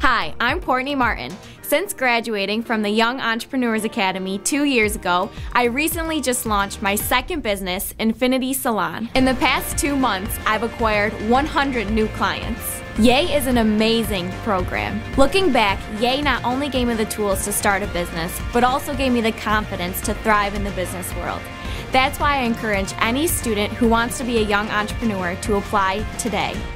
Hi, I'm Courtney Martin. Since graduating from the Young Entrepreneurs Academy 2 years ago, I recently just launched my second business, Infiniti Salon. In the past 2 months, I've acquired 100 new clients. YEA is an amazing program. Looking back, YEA not only gave me the tools to start a business, but also gave me the confidence to thrive in the business world. That's why I encourage any student who wants to be a young entrepreneur to apply today.